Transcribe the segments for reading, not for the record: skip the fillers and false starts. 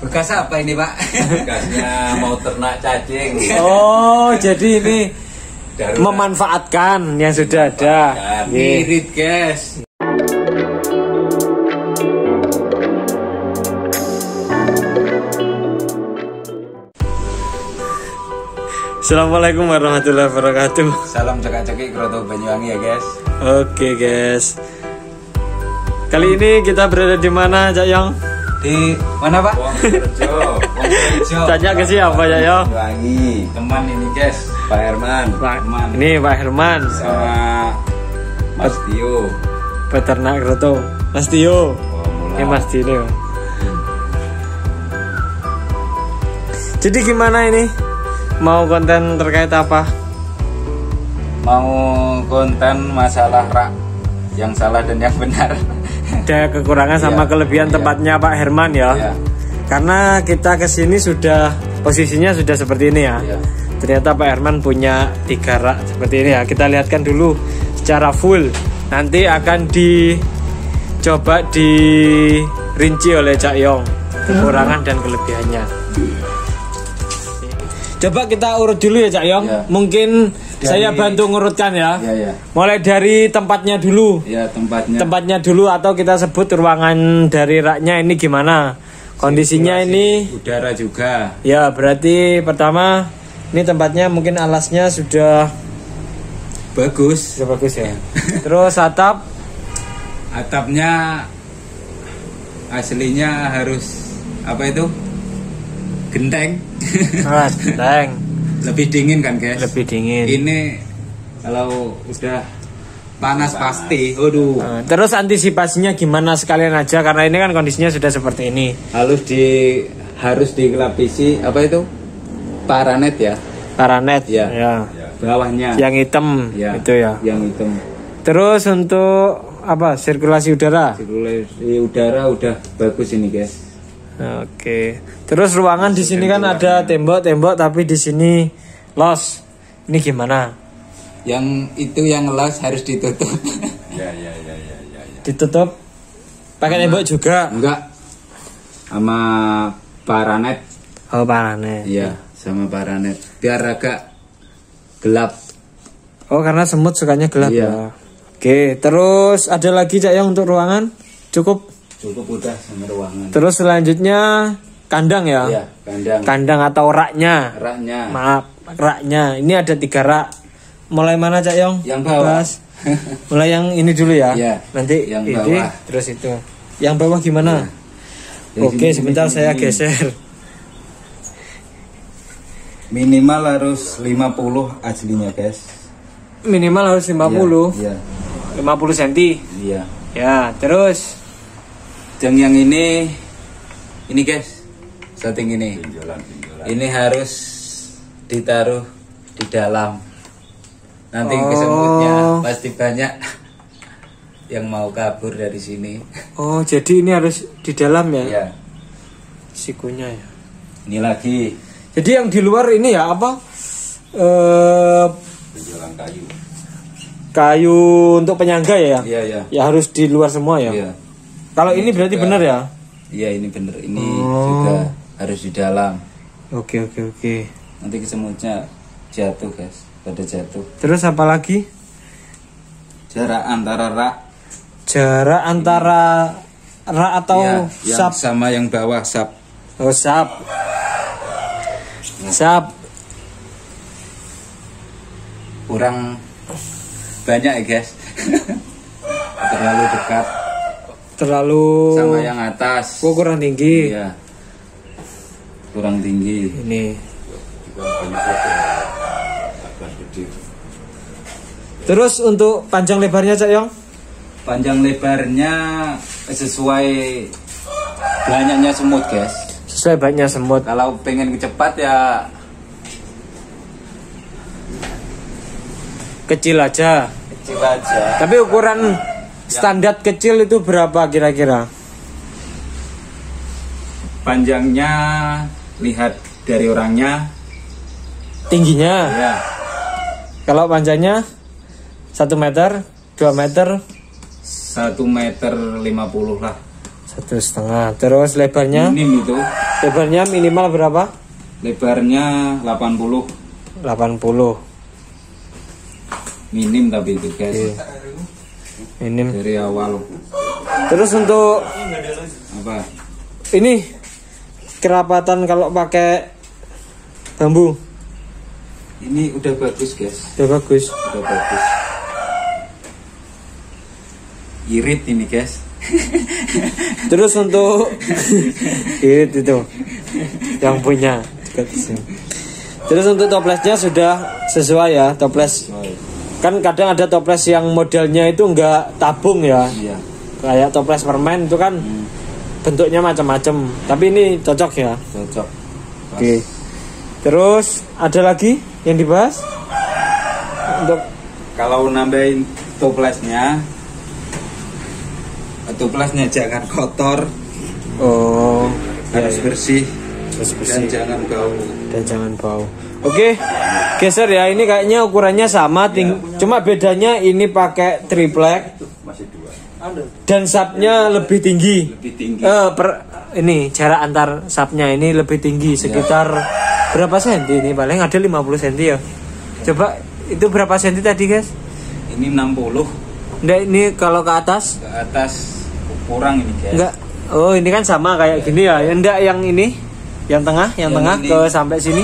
Bekas apa ini Pak? Bekasnya mau ternak cacing. Oh, jadi ini memanfaatkan yang sudah ada. Irit guys. Assalamualaikum warahmatullahi wabarakatuh. Salam cekak-cekik Kroto Banyuwangi ya guys. Oke guys. Kali ini kita berada di mana, Cak Yong? Di mana Pak? Wongkerjo. Tanya ke siapa, Cak Yong? Banyuwangi. Teman ini guys. Pak Herman. Herman. Ini Pak Herman Sama Mas Tio. peternak Kroto. Mas Tio. Ini Mas Tio. Jadi gimana ini? Mau konten terkait apa? Mau konten masalah rak yang salah dan yang benar. Ada kekurangan sama kelebihan tempatnya Pak Herman ya. Iya. Karena kita kesini sudah posisinya sudah seperti ini ya. Iya. Ternyata Pak Herman punya 3 rak seperti ini ya. Kita lihatkan dulu secara full. Nanti akan dicoba dirinci oleh Cak Yong kekurangan dan kelebihannya. Coba kita urut dulu ya Cak Yong. Ya. Mungkin saya bantu ngurutkan ya. Iya. Mulai dari tempatnya dulu. Ya tempatnya. Tempatnya dulu atau kita sebut ruangan dari raknya ini gimana? Kondisinya ini Udara juga. ya berarti pertama ini tempatnya mungkin alasnya sudah Bagus. bagus ya. Terus atap Atapnya aslinya harus apa itu? Genteng. genteng, Lebih dingin kan guys? lebih dingin. Ini kalau udah panas pasti. Waduh. Nah, terus antisipasinya gimana sekalian aja karena ini kan kondisinya sudah seperti ini. Harus dilapisi apa itu? Paranet ya. Paranet Ya. ya. Bawahnya. Yang hitam Ya, itu ya. Yang hitam. Terus untuk apa? Sirkulasi udara. Sirkulasi udara udah bagus ini guys. Oke. Terus ruangan di sini kan ada tembok-tembok tapi di sini los. Ini gimana? Yang itu yang los harus ditutup. Ya. Ditutup pakai tembok juga. Enggak. Sama paranet. Oh, paranet. Iya, sama paranet. Biar agak gelap. Oh, karena semut sukanya gelap Iya. ya. Oke, terus ada lagi Cak Yang untuk ruangan? Cukup. Cukup udah sama ruangan. Terus selanjutnya kandang ya? Iya, kandang. Kandang atau raknya. Raknya. Maaf, raknya. Ini ada 3 rak. Mulai mana Cak Yong? Yang bawah. Bahas. Mulai yang ini dulu ya. Iya, Nanti yang ini bawah. terus itu. Yang bawah gimana? Yang Oke, sini, sebentar sini, saya sini. geser. Minimal harus 50 aslinya, guys. Minimal harus 50. Iya. 50 cm. Iya. Ya, terus Dan yang ini guys. Setting ini. Ini harus ditaruh di dalam. Nanti kesemutnya pasti banyak yang mau kabur dari sini. oh, jadi ini harus di dalam ya? Iya. Sikunya ya. Ini lagi Jadi yang di luar ini ya apa? Penjualan kayu. Kayu untuk penyangga ya? Iya, iya. Ya harus di luar semua ya? Iya. Kalau ini berarti benar ya? Iya, ini bener. Ini juga harus di dalam. Oke. Nanti kesemutnya jatuh, guys. Pada jatuh. Terus apa lagi? Jarak antara rak Jarak antara rak atau yang sap? sama yang bawah sap. Oh, sap. Sap. Kurang banyak ya, guys. Terlalu dekat Terlalu sama yang atas. Oh, kurang tinggi. Iya. Kurang tinggi. Ini. Terus untuk panjang lebarnya Cak Yong? Panjang lebarnya sesuai banyaknya semut, guys. Sesuai banyaknya semut. Kalau pengen cepat ya Kecil aja. kecil aja. Tapi ukuran standar kecil itu berapa kira-kira? Panjangnya lihat dari orangnya. Tingginya? Ya. Kalau panjangnya 1 meter, 2 meter, 1,50 meter lah. 1,5. Terus lebarnya? Minim itu. Lebarnya minimal berapa? Lebarnya 80. 80. Minim tapi itu guys. Oke. Minim. Dari awal. Terus untuk Apa? ini kerapatan kalau pakai bambu Ini udah bagus guys. udah bagus. Udah bagus. Irit ini guys. Terus untuk irit itu yang punya dekat sini. Terus untuk toplesnya sudah sesuai ya, toples. Kan kadang ada toples yang modelnya itu enggak tabung ya. Iya. Kayak toples permen itu kan bentuknya macam-macam. Tapi ini cocok ya. Cocok. Oke. Terus ada lagi yang dibahas? Untuk Kalau nambahin toplesnya jangan kotor, oh, harus bersih, terus dan bersih jangan bau. dan jangan bau. Oke. Geser ya. Ini kayaknya ukurannya sama, cuma bedanya ini pakai triplek Masih 2. dan sapnya lebih tinggi. Lebih tinggi. Ini jarak antar sapnya ini lebih tinggi sekitar berapa senti ini? Paling ada 50 senti ya. Coba itu berapa senti tadi guys? Ini 60 Nggak, ini kalau ke atas? ke atas kurang ini guys. Enggak. Oh, ini kan sama kayak gini ya. Enggak, yang ini, yang tengah Yang tengah ini. ke sampai sini.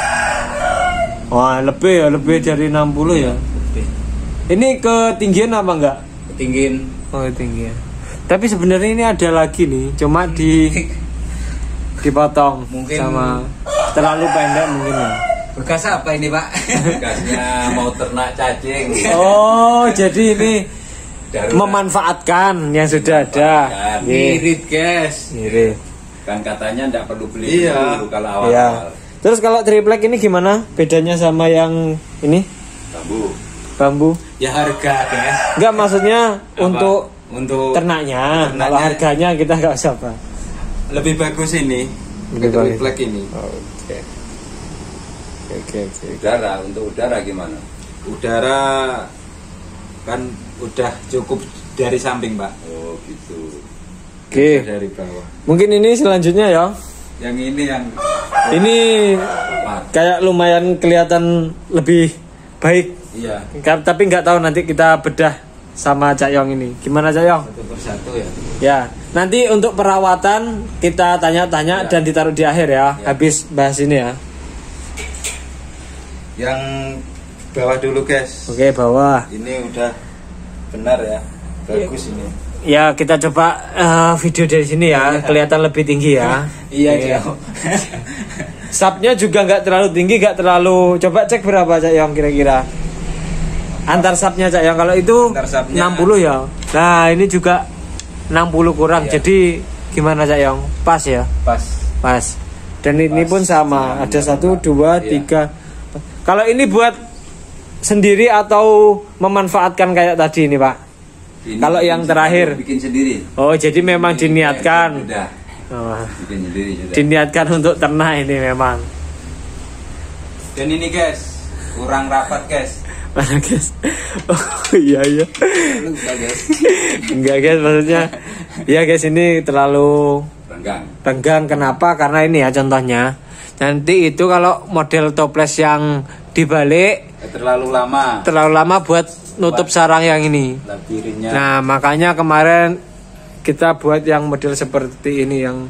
Wah, lebih ya, lebih dari 60 ya. Lebih. Ini ketinggian apa enggak? Ketinggian. Oh, ketinggian. Tapi sebenarnya ini ada lagi nih, cuma dipotong Mungkin- sama terlalu pendek mungkin ya. Bekas apa ini pak? Bekasnya mau ternak cacing. Oh, jadi ini Darurat. memanfaatkan yang sudah ada. Memanfaatkan. Iya. Irit guys. Irit. Kan katanya enggak perlu beli Iya. dulu kalau awal-awal. Iya. Terus kalau triplek ini gimana? Bedanya sama yang ini Bambu. bambu? Ya harga guys. Enggak, maksudnya Apa? untuk Untuk ternaknya. Ternaknya. Kalau harganya kita nggak usah apa. lebih bagus ini. Lebih bagus. Triplek ini. Oke. Oke. Udara, untuk udara gimana? Udara kan udah cukup dari samping pak. Oh gitu. Oke. Dari bawah. Mungkin ini selanjutnya ya. Yang ini yang Ini kayak lumayan kelihatan lebih baik. iya Tapi nggak tahu nanti kita bedah sama Cak Yong ini. Gimana Cak Yong? satu persatu ya. Ya, nanti untuk perawatan kita tanya-tanya Ya. dan ditaruh di akhir ya. Ya. Habis bahas ini ya. Yang bawah dulu guys. Oke, bawah. Ini udah benar ya. Bagus ini. Ya, kita coba video dari sini ya. Kelihatan lebih tinggi ya. Iya Oke. Sapnya juga nggak terlalu tinggi, nggak terlalu. Coba cek berapa Cak Yong kira-kira. Antar sapnya Cak Yong, kalau itu Antar sapnya. 60 ya. Nah, ini juga 60 kurang. Iya. Jadi gimana Cak Yong? Pas ya? Pas. Pas. Dan ini Pas. pun sama. Sama. Ada 1, 2, Iya. 3. Kalau ini buat sendiri atau memanfaatkan kayak tadi ini Pak? Ini Kalau bikin yang sendiri, terakhir. bikin sendiri. Oh, jadi memang diniatkan. Sudah, Oh, bikin sendiri sudah. diniatkan untuk ternak ini memang. Dan ini guys kurang rapat guys. Mana guys? Oh iya. Lupa guys. Enggak guys, maksudnya ya guys, ini terlalu Renggang. renggang. Kenapa? Karena ini ya contohnya. Nanti itu kalau model toples yang dibalik Terlalu lama. buat nutup sarang yang ini. Labirinnya. Nah, makanya kemarin kita buat yang model seperti ini yang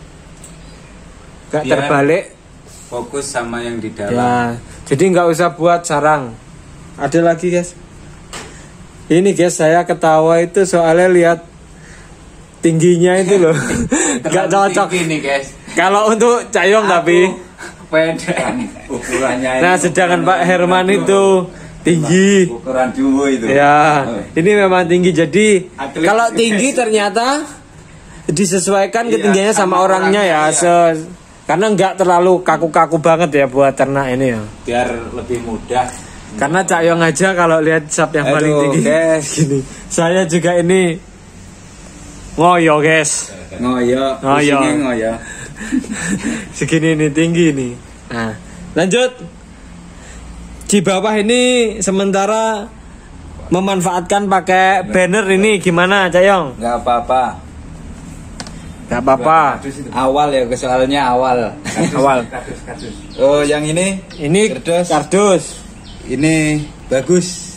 gak Biar terbalik. Fokus sama yang di dalam. Ya, jadi nggak usah buat sarang. Ada lagi guys. Ini guys, saya ketawa itu soalnya lihat tingginya itu loh. Gak Terlalu cocok. tinggi nih guys. Kalau untuk Cak Yong tapi. Pendek. Ukurannya Nah, ini sedangkan ukuran Pak Herman Jumbo. itu tinggi. Ukuran jumbo itu. Ya, ini memang tinggi. Jadi Atlet. kalau tinggi ternyata disesuaikan Iya, ketinggiannya sama sama orangnya ya. orangnya, iya. Karena nggak terlalu kaku-kaku banget ya buat ternak ini ya. Biar lebih mudah. Karena Cak Yong aja kalau lihat sap yang paling Aduh, tinggi guys. gini. Saya juga ini ngoyo guys. Ngoyo. Ngoyo. Pusingnya ngoyo. Segini nih tinggi nih. Nah, lanjut. Di bawah ini sementara memanfaatkan pakai banner ini gimana Cak Yong? Nggak apa-apa. Gak apa-apa. Awal ya, soalnya awal. Awal. Oh, yang ini Ini kardus. ini bagus.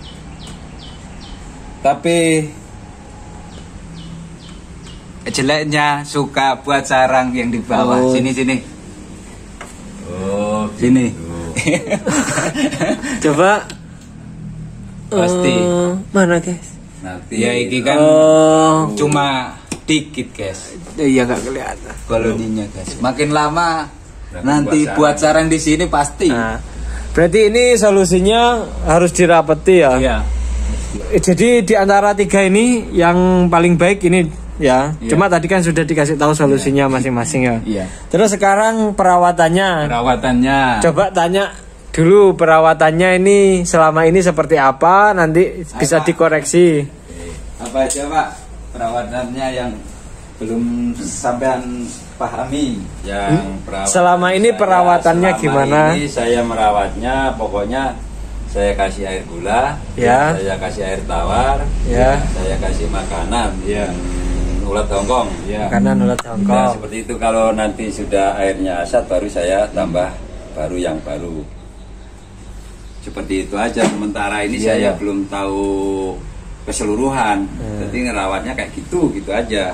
Tapi jeleknya suka buat sarang yang di bawah. Oh. Sini. Oh, Sini. Coba. Pasti. Mana guys? nanti Ya iki kan Oh. cuma dikit, guys. Iya nggak kelihatan. Koloninya, guys. Makin lama Nanti nanti buat sarang di sini pasti. Nah, berarti ini solusinya harus dirapeti ya. Iya. Jadi di antara 3 ini yang paling baik ini ya. Iya. Cuma tadi kan sudah dikasih tahu solusinya masing-masing ya. Iya. Terus sekarang perawatannya. Perawatannya. Coba tanya dulu perawatannya ini selama ini seperti apa, nanti bisa Apa? dikoreksi. Apa aja, Pak? Perawatannya yang belum sampean pahami. yang perawat Selama ini perawatannya selama gimana? ini saya merawatnya pokoknya saya kasih air gula, Ya. saya kasih air tawar, Ya. saya kasih makanan, Ya. ulat hongkong. Ya. Karena nulat Nah, Hongkong. seperti itu. Kalau nanti sudah airnya asat baru saya tambah baru yang baru. Seperti itu aja. Sementara ini Iya, saya iya. belum tahu keseluruhan. Jadi ngerawatnya kayak gitu aja.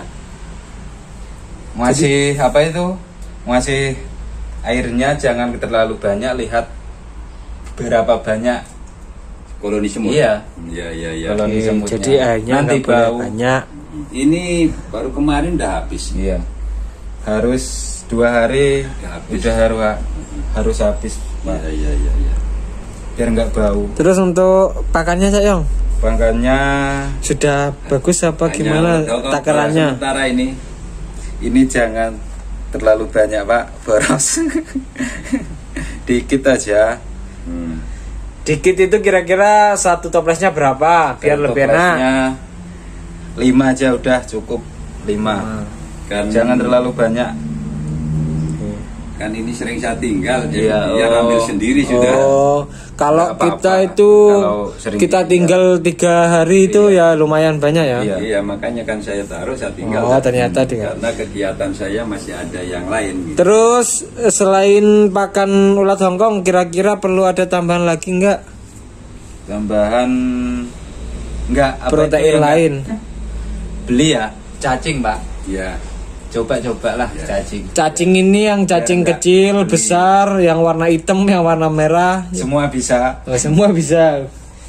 Masih apa itu? Masih airnya jangan terlalu banyak, lihat berapa banyak Koloni semut. Iya. Iya. Koloni Oke, semutnya. jadi airnya nanti nggak boleh bau. banyak. Ini baru kemarin udah habis. Iya. Harus 2 hari Udah habis. udah harus habis, Pak. Iya. Biar nggak bau. Terus untuk pakannya Cak Yong Bangkanya sudah bagus apa gimana Hanya- takarannya? Sementara ini jangan terlalu banyak, Pak. Boros. Dikit aja. Dikit itu kira-kira 1 toplesnya berapa biar lebih enak? 5 aja udah cukup. 5. kan Jangan terlalu banyak. kan ini sering saya tinggal jadi Iya, dia oh. ambil sendiri sudah. Oh, kalau Nggak apa-apa. kita itu Kalau sering kita tinggal 3 hari itu ya lumayan banyak ya. Iya. Iya, makanya kan saya taruh saya tinggal. Oh, ternyata tinggal. Karena kegiatan saya masih ada yang lain gitu. Terus selain pakan ulat Hongkong kira-kira perlu ada tambahan lagi nggak? Tambahan enggak apa itu Protein yang lain. beli ya, cacing, Pak. Iya. Coba-cobalah Ya. cacing. Cacing ini yang cacing Enggak. kecil, besar, yang warna hitam, yang warna merah. Semua bisa. Oh, semua bisa.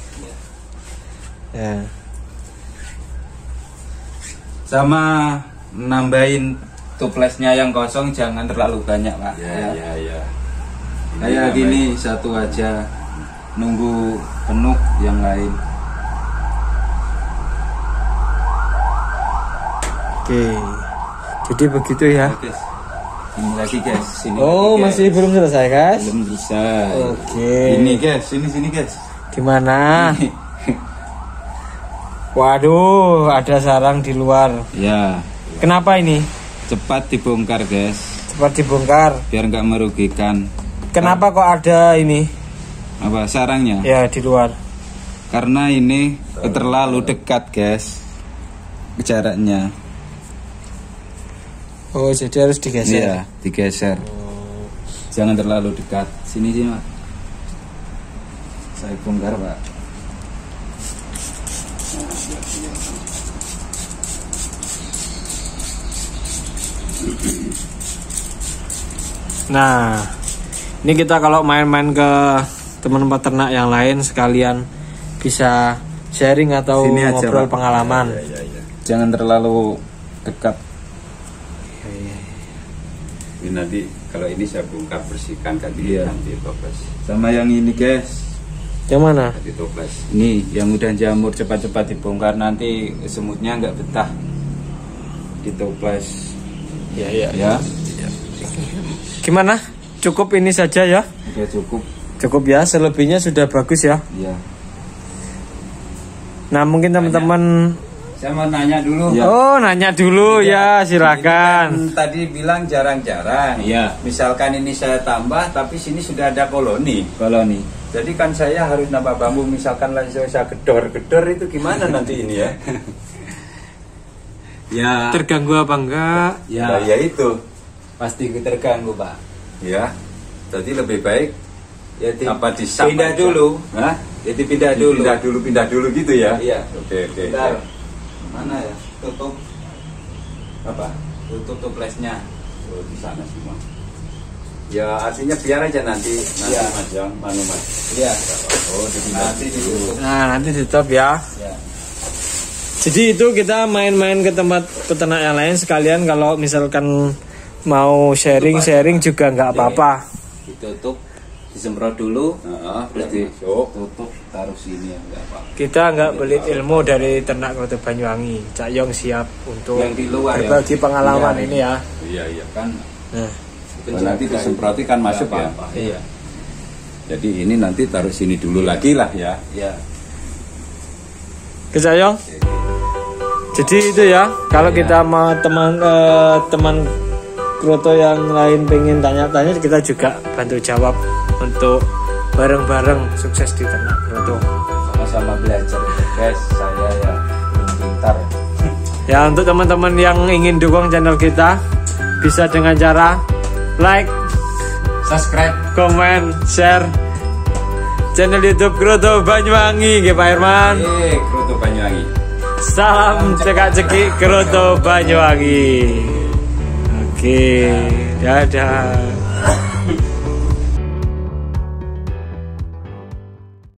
Ya. Sama nambahin tuplesnya yang kosong jangan terlalu banyak, Pak. Iya. Kayak gini satu aja. Nunggu penuh yang lain. Oke. Jadi begitu ya. Oke. Ini lagi, guys. Sini Oh, lagi, guys. masih belum selesai, guys? belum selesai. Oke. Ini, guys. Sini, guys. Gimana? Waduh, ada sarang di luar. Ya, Kenapa ini? cepat dibongkar, guys. Cepat dibongkar. Biar nggak merugikan. Kenapa kok ada ini? Apa sarangnya? Ya, di luar. Karena ini terlalu dekat, guys. Jaraknya. Oh, jadi harus digeser. Iya, digeser. Jangan terlalu dekat. Sini, Pak. Saya bongkar, Pak. Nah, ini kita kalau main-main ke teman peternak yang lain sekalian bisa sharing atau Sini aja, ngobrol Pak. pengalaman. Jangan terlalu dekat. Ini nanti kalau ini saya bongkar bersihkan ganti Iya. nanti toples. Sama yang ini, guys. Yang mana? Ganti toples. Ini yang udah jamur cepat-cepat dibongkar, nanti semutnya nggak betah di toples. Ya. Ya, Gimana? Cukup ini saja ya? udah cukup. Cukup ya, selebihnya sudah bagus ya. Ya. Nah, mungkin teman-teman Saya mau nanya dulu. Ya. oh, nanya dulu ya, silakan. Ini kan tadi bilang jarang-jarang. Iya. Misalkan ini saya tambah, tapi sini sudah ada koloni. Kalau nih, Jadi kan saya harus nambah bambu. Misalkan lagi saya gedor-gedor itu gimana nanti ini ya? Ya, terganggu apa enggak? ya, ya itu. Pasti terganggu, Pak. Ya, jadi lebih baik Ya, apa disap pindah aja. dulu. Hah? Jadi pindah dulu. Pindah dulu gitu ya. Iya. Oke. Bentar. Mana ya? Tutup apa? Tutup tuplesnya. Oh, di sana semua. Ya, artinya biar aja nanti Iya. Mas yang Mas. Iya. Oh, dipindah Nanti ditutup. Nah, nanti ditutup ya. Ya. Jadi itu kita main-main ke tempat peternak yang lain sekalian kalau misalkan mau sharing-sharing juga nggak apa-apa. Ditutup, disemprot dulu, Heeh, terus masuk. ditutup, taruh sini ya enggak apa. Kita nggak belit ilmu dari ternak Kroto Banyuwangi. Cak Yong siap untuk Yang di luar ya. berbagi pengalaman Iya. ini ya. Iya. Kan Nah, Nanti disemproti kan masuk ya. apa-apa. Iya. Jadi ini nanti taruh sini dulu lagi lah ya. Iya. ke Cak Yong. Jadi itu ya, kalau kita mau teman Kroto yang lain pengen tanya-tanya, kita juga bantu jawab untuk bareng-bareng sukses di ternak Kroto. Sama-sama belajar guys. Saya ya belum pintar. Ya, untuk teman-teman yang ingin dukung channel kita bisa dengan cara like, Subscribe. komen, share channel YouTube Kroto Banyuwangi, nggih Pak Herman. Kroto Banyuwangi. Salam cekak-cekik Kroto Banyuwangi. Oke, dadah.